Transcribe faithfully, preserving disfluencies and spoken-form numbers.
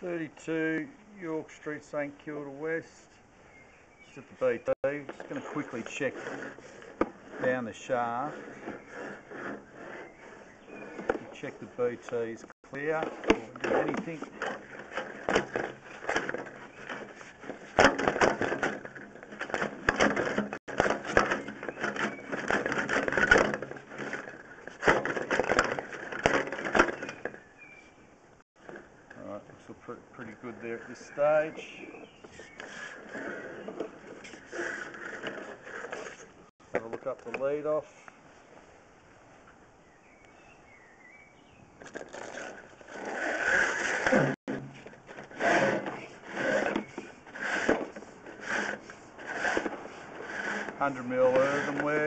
thirty-two York Street, St Kilda West. Just at the B T. Just going to quickly check down the shaft. Check the B T is clear. Don't do anything. Alright, looks pretty good there at this stage. Have a look up the lead off. one hundred mil earthenware.